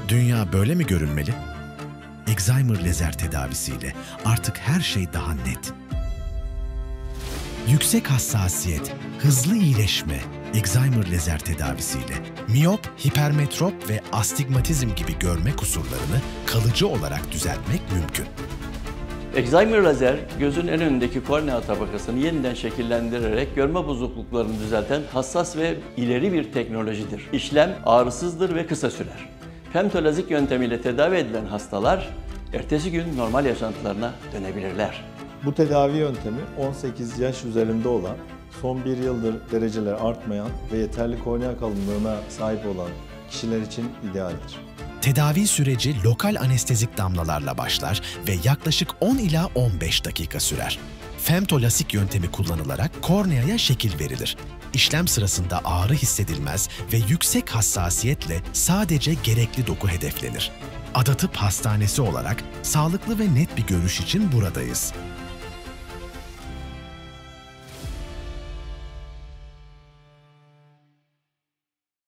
Dünya böyle mi görünmeli? Excimer lazer tedavisiyle artık her şey daha net. Yüksek hassasiyet, hızlı iyileşme, Excimer lazer tedavisiyle miyop, hipermetrop ve astigmatizm gibi görme kusurlarını kalıcı olarak düzeltmek mümkün. Excimer lazer, gözün en önündeki kornea tabakasını yeniden şekillendirerek görme bozukluklarını düzelten hassas ve ileri bir teknolojidir. İşlem ağrısızdır ve kısa sürer. Femtolazik yöntemiyle tedavi edilen hastalar, ertesi gün normal yaşantılarına dönebilirler. Bu tedavi yöntemi 18 yaş üzerinde olan, son bir yıldır dereceler artmayan ve yeterli kornea kalınlığına sahip olan kişiler için idealdir. Tedavi süreci lokal anestezik damlalarla başlar ve yaklaşık 10 ila 15 dakika sürer. Femtolasik yöntemi kullanılarak korneaya şekil verilir. İşlem sırasında ağrı hissedilmez ve yüksek hassasiyetle sadece gerekli doku hedeflenir. Adatıp Hastanesi olarak sağlıklı ve net bir görüş için buradayız.